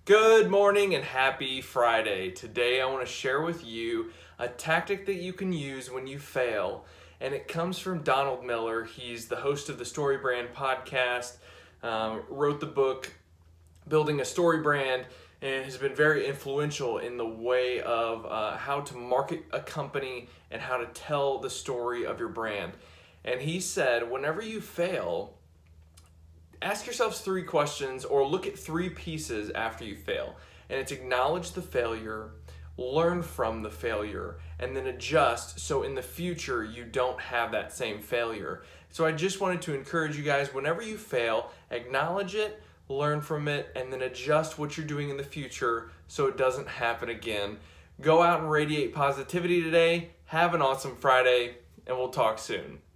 Good morning and happy Friday. Today I want to share with you a tactic that you can use when you fail, and it comes from Donald Miller. He's the host of the StoryBrand podcast, wrote the book Building a StoryBrand, and has been very influential in the way of how to market a company and how to tell the story of your brand. And he said, whenever you fail, ask yourselves 3 questions or look at 3 pieces after you fail. And it's acknowledge the failure, learn from the failure, and then adjust so in the future you don't have that same failure. So I just wanted to encourage you guys, whenever you fail, acknowledge it, learn from it, and then adjust what you're doing in the future so it doesn't happen again. Go out and radiate positivity today. Have an awesome Friday, and we'll talk soon.